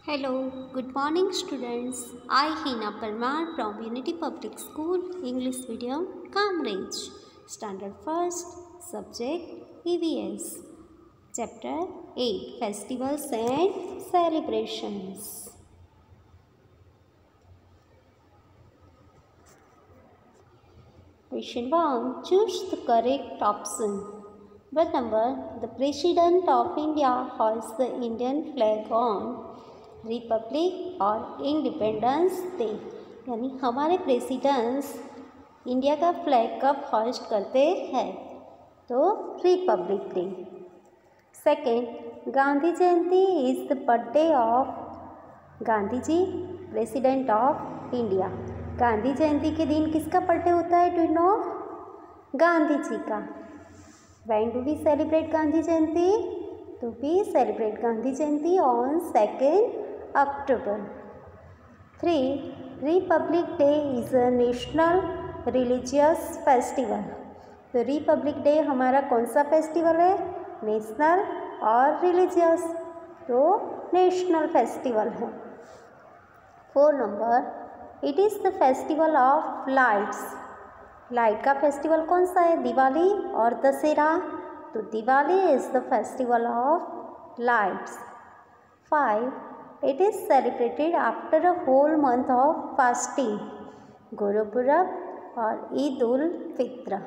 Hello, good morning students. I Hina Parmar from Unity Public School, English Medium, Cambridge. Standard 1st, Subject EVS. Chapter 8, Festivals and Celebrations. Question 1. Choose the correct option. What number? The President of India hoists the Indian flag on republic और independence day, यानी हमारे presidents India का flag कब hoist करते हैं? तो republic day. Second, Gandhi Jayanti is the birthday of Gandhi ji, president of India. Gandhi Jayanti के दिन किसका बर्थडे होता है? Do you know? Gandhi ji का। When do we celebrate Gandhi Jayanti? तो we celebrate Gandhi Jayanti on 2 October. 3. Republic Day is a national religious festival. तो रिपब्लिक डे हमारा कौन सा फेस्टिवल है? नेशनल और रिलीजियस, तो नेशनल फेस्टिवल है। 4 number, it is the festival of lights. Light का फेस्टिवल कौन सा है? दिवाली और दशहरा। तो Diwali is the festival of lights. 5. It is celebrated after a whole month of fasting. Gurpurab और Eid ul Fitr.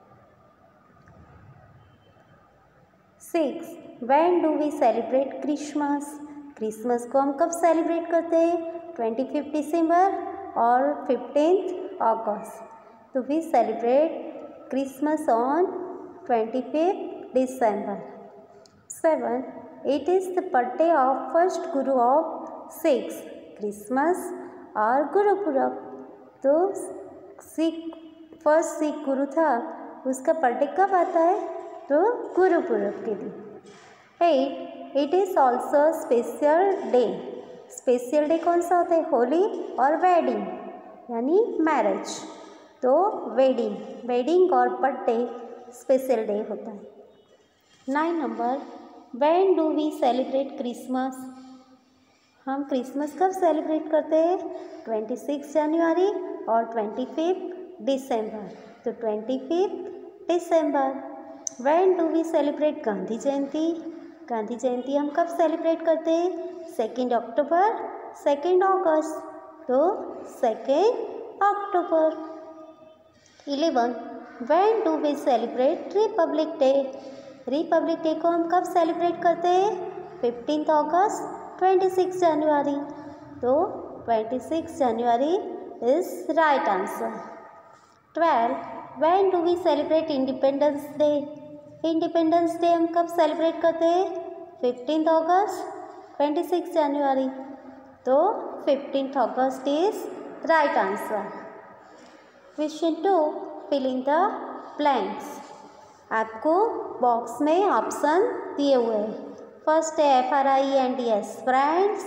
6. When do we celebrate Christmas? Christmas को हम कब सेलिब्रेट करते हैं? 25 दिसंबर और 15 अगस्त। तो we celebrate Christmas on 25 December. 7. It is the birthday of first Guru of Sikhs. Christmas और गुरुपुरब, तो फर्स्ट सिख गुरु था, उसका बर्थडे कब आता है? तो गुरुपुरब के दिन। 8. It is also special day. Special day कौन सा होता है? होली और वेडिंग, यानी मैरिज। तो वेडिंग और बर्थडे स्पेशल डे होता है। 9 number, When do we celebrate Christmas? हम क्रिसमस कब सेलिब्रेट करते हैं? 26 जनवरी और 25 दिसंबर। तो 25 दिसंबर। When do we celebrate Gandhi जयंती? गांधी जयंती हम कब सेलिब्रेट करते हैं? 2 अक्टूबर, 2 अगस्त। तो 2 अक्टूबर। 11. When do we celebrate Republic Day? Republic day को हम कब सेलिब्रेट करते हैं? 15 अगस्त, 26 जनवरी। तो 26 January is right answer. 12. When do we celebrate independence day? Independence day हम कब सेलिब्रेट करते हैं? 15 अगस्त, 26 जनवरी। तो 15 August is right answer. Question 2, fill in the blanks. आपको बॉक्स में ऑप्शन दिए हुए हैं। फर्स्ट है FRIENDS friends,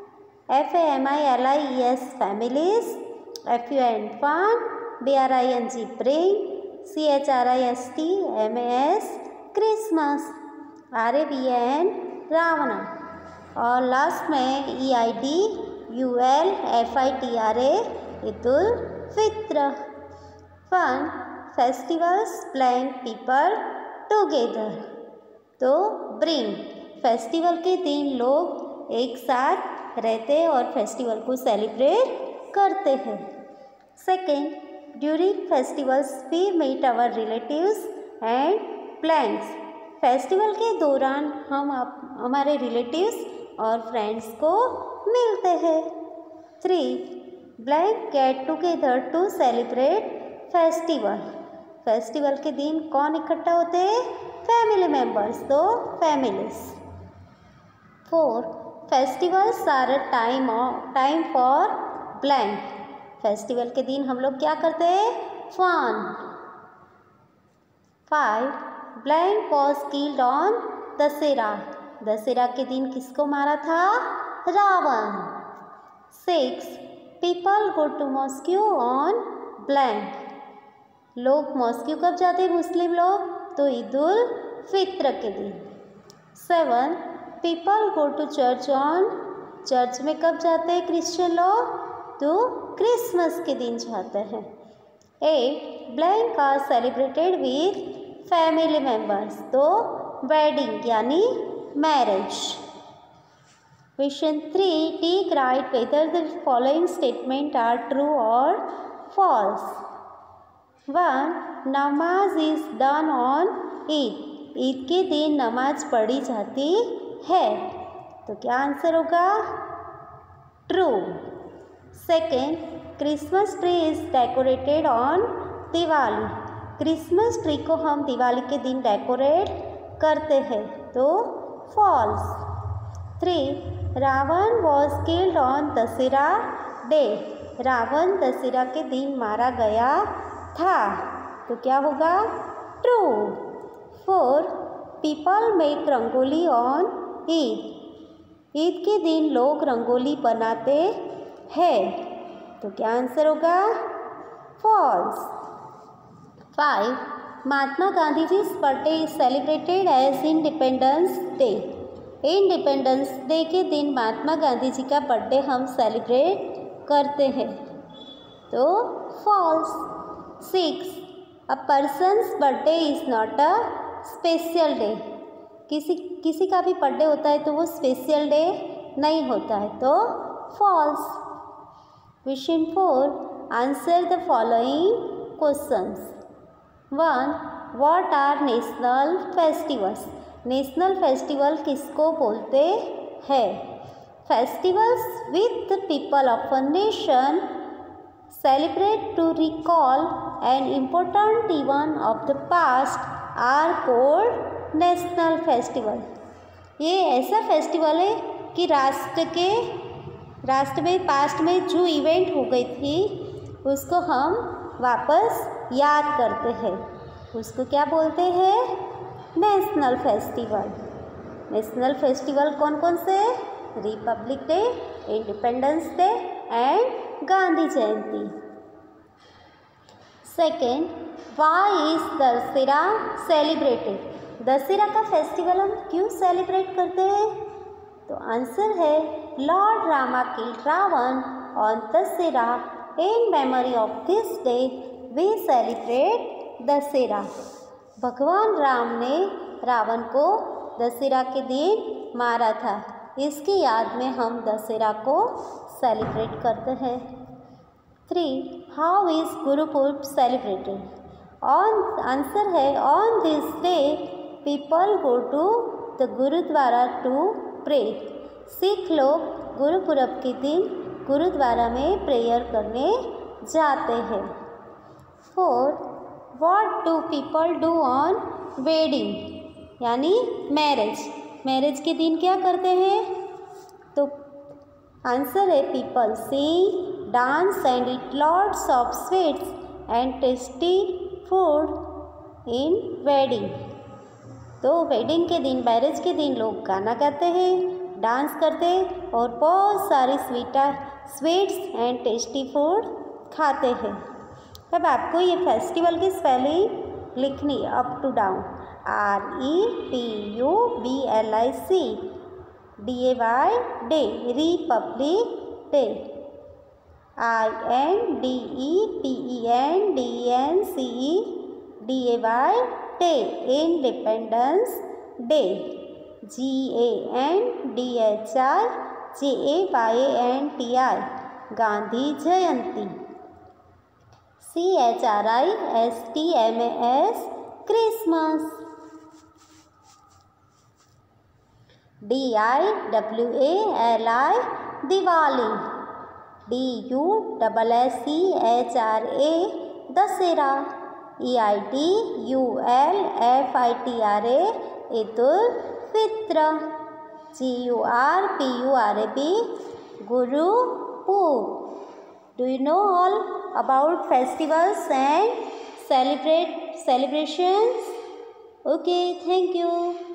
FAMILIES families, FUN fun, BRING bring, CHRIST MAS Christmas, RAVN Ravana, और लास्ट में EIDUL FITRA Eid ul Fitr. Fun, festivals blank people together, तो bring, festival के दिन लोग एक साथ रहते हैं और फेस्टिवल को सेलिब्रेट करते हैं। Second, during festivals we meet our relatives and blanks. Festival के दौरान हम हमारे रिलेटिव्स और फ्रेंड्स को मिलते हैं। 3. Blank get together to celebrate festival. Festival के दिन कौन इकट्ठा होते हैं? फैमिली मेम्बर्स, तो families. 4. Festivals are time for blank. Festival के दिन हम लोग क्या करते हैं? Fun. 5. Blank was killed on Dussehra. Dussehra के दिन किसको मारा था? Ravan. 6. People go to mosque on blank. लोग मॉस्क्यू कब जाते हैं मुस्लिम लोग? तो ईद उल फित्र के दिन। 7. People go to church on church में कब जाते हैं क्रिश्चियन लोग? तो क्रिसमस के दिन जाते हैं। 8 blank are celebrated with family members, तो वेडिंग यानी marriage. Question 3, tick right whether the following statement are true और false. 1 namaz is done on Eid, Eid के दिन नमाज पढ़ी जाती है, तो क्या आंसर होगा? True. 2 Christmas tree is decorated on Diwali, Christmas tree को हम दिवाली के दिन डेकोरेट करते हैं, तो false. 3 Ravan was killed on Dussehra day, Ravan Dussehra के दिन मारा गया था, तो क्या होगा? True. 4 people make rangoli on Eid, Eid के दिन लोग रंगोली बनाते हैं, तो क्या आंसर होगा? False. 5 Mahatma Gandhi ji birthday is celebrated as independence day, independence day के दिन महात्मा गांधी जी का बर्थडे हम सेलिब्रेट करते हैं, तो false. 6 a person's birthday is not a special day, किसी का भी बर्थडे होता है तो वो स्पेशल डे नहीं होता है, तो false. Question 4 answer the following questions. 1 what are national festivals, national festival किसको बोलते हैं? Festivals with the people of a nation celebrate to recall an important event of the past are called national festival। ये ऐसा festival है कि राष्ट्र में past में जो इवेंट हो गई थी उसको हम वापस याद करते हैं, उसको क्या बोलते हैं? National festival. नेशनल फेस्टिवल कौन कौन से? Republic day, independence day and Gandhi Jayanti. 2 why is Dussehra celebrated, Dussehra का फेस्टिवल हम क्यों सेलिब्रेट करते हैं? तो आंसर है lord Rama killed Ravan on Dussehra, in memory of this day we celebrate Dussehra. भगवान राम ने रावण को दशहरा के दिन मारा था, इसकी याद में हम दशहरा को सेलिब्रेट करते हैं। 3 how is Gurpurab celebrated? On answer है on this day people go to the gurdwara to pray, Sikh लोग गुरुपुरब के दिन गुरुद्वारा में प्रेयर करने जाते हैं। 4 what do people do on wedding, यानी मैरिज, मैरिज के दिन क्या करते हैं? तो आंसर है people sing, dance and eat lots of sweets and tasty food in wedding. तो वेडिंग के दिन, मैरिज के दिन लोग गाना गाते हैं, डांस करते हैं और बहुत सारी स्वीट्स एंड टेस्टी फूड खाते हैं। तब आपको ये फेस्टिवल की स्पेलिंग लिखनी up to down, REPUBLIC DAY day, Republic day, INDEPENDENCE DAY day, independence day, GANDHIJAYANTI Gandhi Jayanti, CHRISTMAS Christmas, DIWALI Diwali, DUSSEHRA Dussehra, EIDULFITRA ईद-उल Fitr, GURPURAB Gurpurab. Do you know all about festivals and celebrations? Okay, thank you.